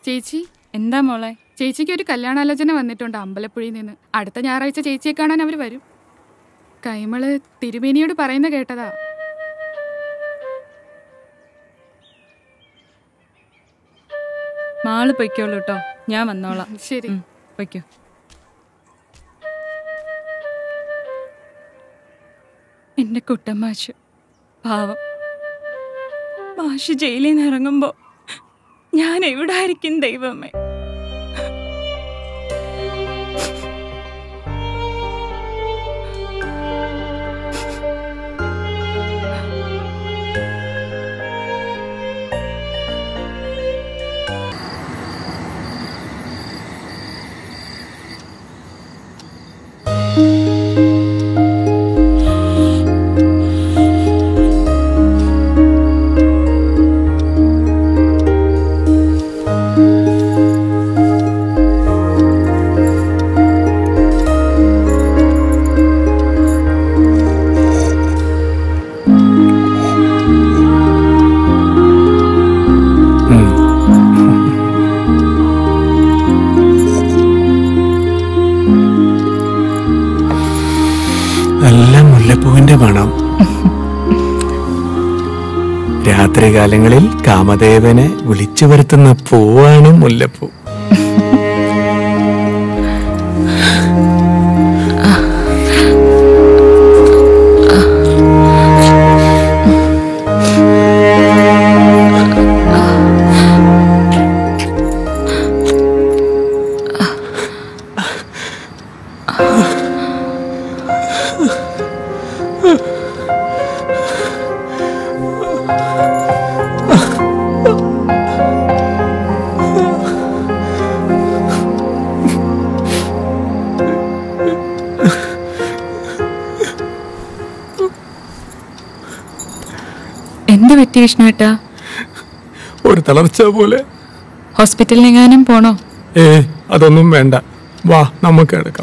ചേച്ചി എന്താ മോളെ? ചേച്ചിക്ക് ഒരു കല്യാണാലോചന വന്നിട്ടുണ്ട് അമ്പലപ്പുഴയിൽ നിന്ന്. അടുത്ത ഞായറാഴ്ച ചേച്ചിയെ കാണാൻ അവർ വരും. കൈമള് തിരുമേനിയോട് പറയുന്ന കേട്ടതാ. മാള് പൊയ്ക്കോളൂ കേട്ടോ, ഞാൻ വന്നോളാം. ശരി, പൊയ്ക്കോ. എന്റെ കുട്ടമാഷ് പാവം. മാഷ് ജയിലിൽ നിന്ന് ഇറങ്ങുമ്പോ ഞാൻ എവിടെ ആയിരിക്കും ദൈവമേ? മുല്ലപ്പൂവിന്റെ മണം. രാത്രികാലങ്ങളിൽ കാമദേവനെ വിളിച്ചു വരുത്തുന്ന പൂവാണ് മുല്ലപ്പൂ. എന്ത് പറ്റി വിഷ്ണുവേട്ടാ? ഒരു തളർച്ച പോലെ. ഹോസ്പിറ്റലിലെങ്ങാനും പോണോ? അതൊന്നും വേണ്ട, വാ നമുക്ക് എടുക്കാം.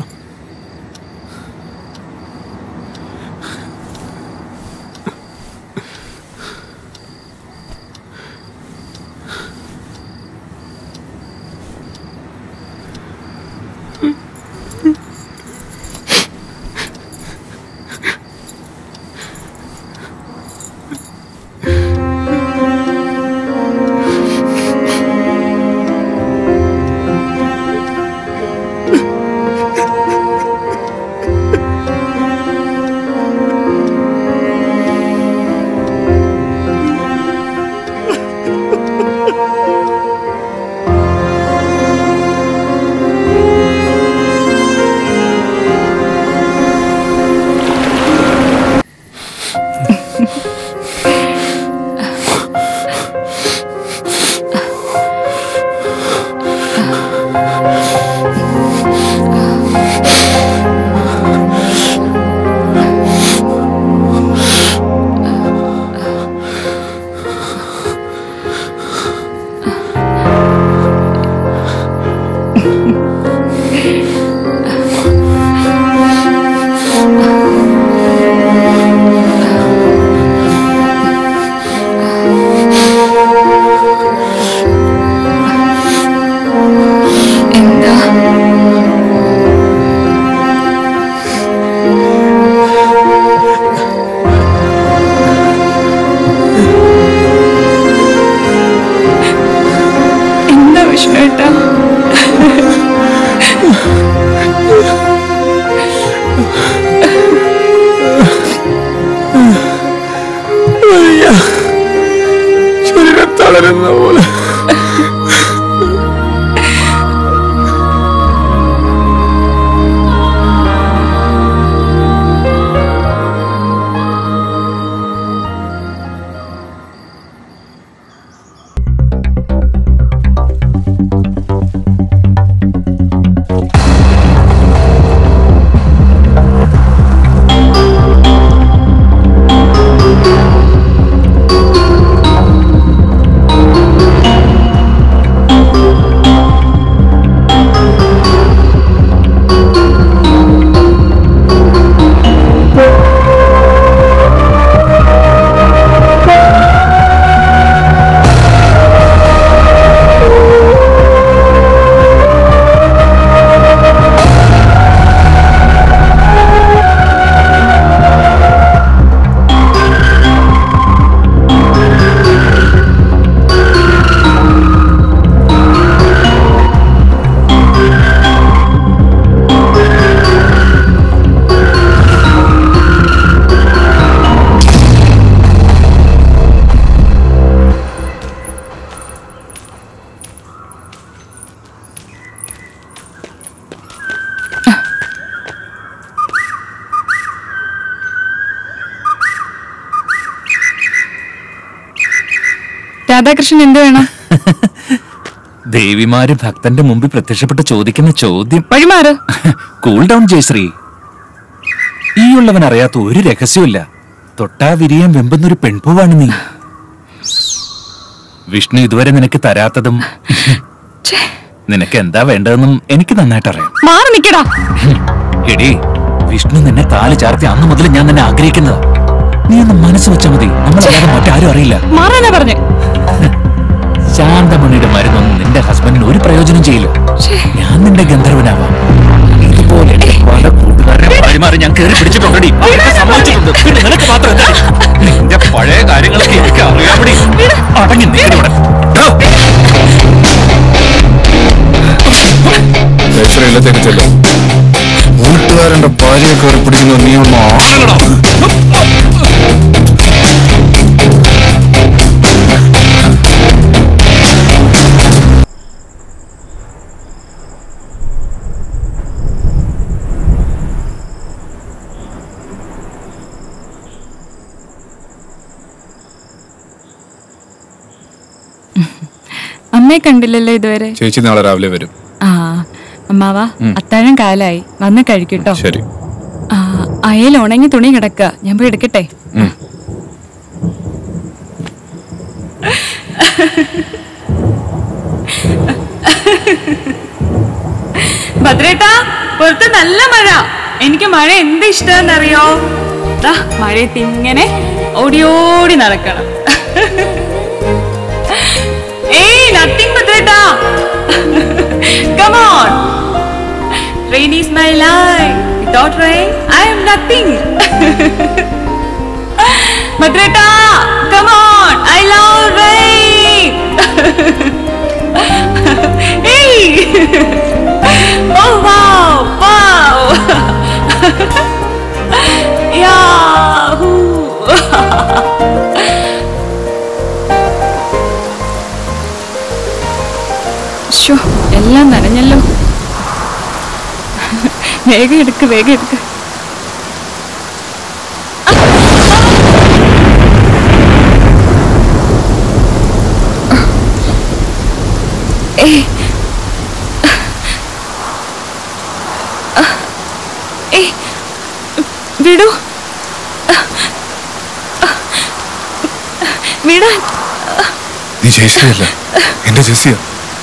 ശരീരം തളരുന്ന പോലെ. രാധാകൃഷ്ണൻ എന്ത് വേണം? ദേവിമാര് ഭക്തന്റെ മുമ്പിൽ പ്രത്യക്ഷപ്പെട്ട് ചോദിക്കുന്ന ചോദ്യം. വഴിമാറ്. Cool down Jayashree. ഈ ഉള്ളവൻ അറിയാത്ത ഒരു രഹസ്യമില്ല. തൊട്ടാ വിരിയാൻ വെമ്പുന്നൊരു പെൺപൂവാണ് നീ. വിഷ്ണു ഇതുവരെ നിനക്ക് തരാത്തതും നിനക്ക് എന്താ വേണ്ടതെന്നും എനിക്ക് നന്നായിട്ട് അറിയാം. മാറി നിക്കടാ. എടി, വിഷ്ണു നിന്നെ താലി ചാർത്തി അന്ന് മുതൽ ഞാൻ നിന്നെ ആഗ്രഹിക്കുന്നതാ. നീ ഒന്ന് മനസ്സ് വെച്ചാൽ മതി. നമ്മളല്ലാതെ മറ്റാരും അറിയില്ല. മാറാനാ പറഞ്ഞേ. ശാന്തമണിയുടെ മരുന്നൊന്നും നിന്റെ ഹസ്ബൻഡിന് ഒരു പ്രയോജനം ചെയ്യില്ല. ഞാൻ നിന്റെ ഗന്ധർവനാവാം. ഇതുപോലെ പല കൂട്ടുകാരെ ഞാൻ കയറി പിടിച്ചിട്ടുണ്ടടി. സമ്മതിച്ചിട്ടുണ്ട്. പിന്നെ നിനക്ക് മാത്രം എന്താ? നിന്റെ പഴയ കാര്യങ്ങളൊക്കെ എനിക്ക് അറിയാമടി. അടങ്ങി നീക്കിവിടെ. കൂട്ടുകാരന്റെ ഭാര്യയെ കയറി പിടിക്കുന്ന നീ ഒന്ന് ആണല്ലോ. അമ്മയെ കണ്ടില്ലല്ലോ ഇതുവരെ. ചേച്ചി നാളെ രാവിലെ വരും. ആ അമ്മാവാ, അത്താഴം കാലായി, വന്ന് കഴിക്കട്ടോ. ശരി. അയൽ ഉണങ്ങി തുണി കിടക്കുക, ഞാൻ പോയി എടുക്കട്ടെ. ഭദ്രേട്ടാ, പുറത്ത് നല്ല മഴ. എനിക്ക് മഴ എന്ത് ഇഷ്ടമെന്നറിയോ? മഴയത്ത് ഇങ്ങനെ ഓടി ഓടി നടക്കണം. ഏയ്, nothing, ഭദ്രേട്ടാ. Come on. Rain is my life. Without rain, I am nothing. ഭദ്രേട്ടാ, come on. I love rain. Hey. Oh wow, wow. Yahoo. എല്ലാം നനഞ്ഞല്ലോ. വേഗം എടുക്ക്, വേഗം എടുക്ക്. വിടൂ, വിടാൻ. നീ ജയശ്രീയല്ല, എന്റെ ജെസ്സിയാ.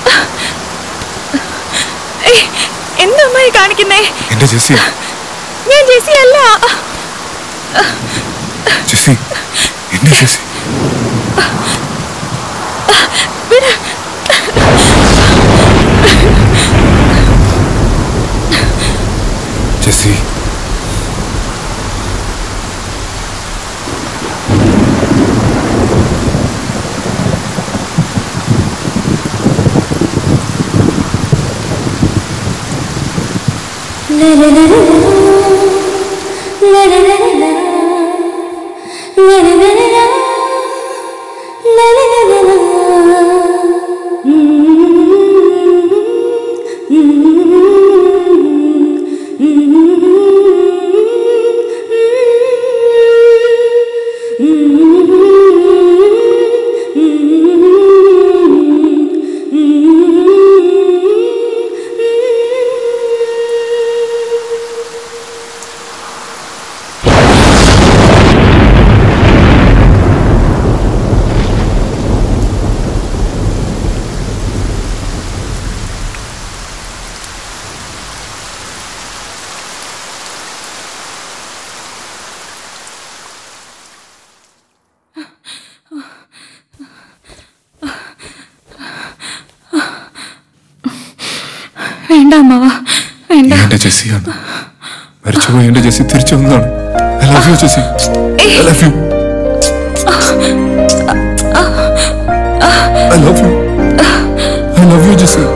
എന്താ അമ്മായി കാണിക്കുന്നേ? എന്റെ ജെസ്സിയാ. ഞാൻ ജെസ്സി അല്ല. ജെസ്സി, എന്റെ ജെസ്സി. ജെസ്സി, വേണ്ട അമ്മാവാ, വേണ്ട. എന്റെ ജെസ്സിയാണ്. മരിച്ചുപോയി എന്റെ ജെസ്സി തിരിച്ചു വന്നതാണ്. I love you, Jessy. I love you. I love you. I love you, Jessy.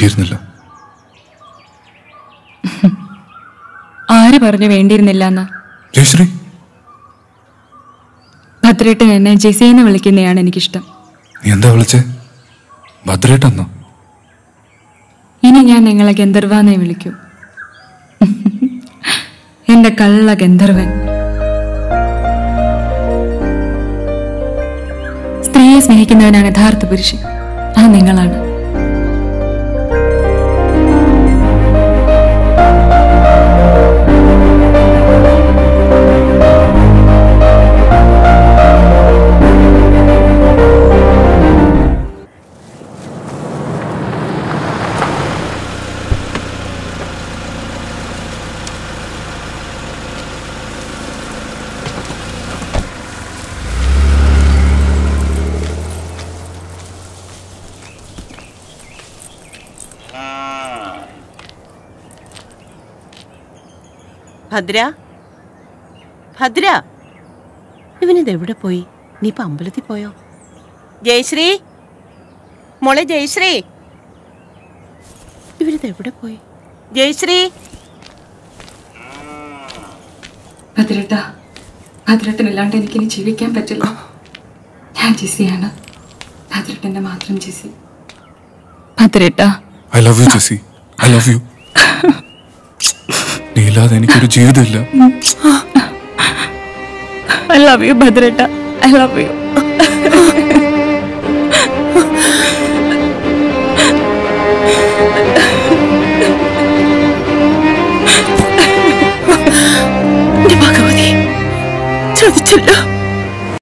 വേണ്ടിയിരുന്നില്ല. ആര് പറഞ്ഞു വേണ്ടിയിരുന്നില്ല എന്നാ? ജയശ്രീ, ഭദ്രേട്ടൻ എന്നെ ജെസിന്ന് വിളിക്കുന്നതാണ് എനിക്കിഷ്ടം. നീ എന്താ വിളിച്ചേ? ഭദ്രേട്ടെന്നോ? ഇനി ഞാൻ നിങ്ങളെ ഗന്ധർവാന്നേ വിളിക്കൂ. എന്റെ കള്ള ഗന്ധർവൻ. സ്ത്രീയെ സ്നേഹിക്കുന്നവനാണ് യഥാർത്ഥ പുരുഷൻ. അത് നിങ്ങളാണ്. ഭദ്ര, ഭദ്ര, ഇവനിതെവിടെ പോയി? നീ ഇപ്പൊ അമ്പലത്തിൽ പോയോ? ജയശ്രീ, മോളെ ജയശ്രീ, ഇവരിതെവിടെ പോയി? ജയശ്രീ. ഭദ്രേട്ട, ഭദ്രേട്ടനില്ലാണ്ട് എനിക്കിനി ജീവിക്കാൻ പറ്റില്ല. ഞാൻ ജെസിയാണ്, ഭദ്രേട്ടന്റെ മാത്രം ജെസി. ഭദ്രേട്ട, I love you Jessy, I love you. നീ ഇല്ലാതെ എനിക്കൊരു ജീവിതമില്ല. I love you, ഭദ്രേട്ട. I love you.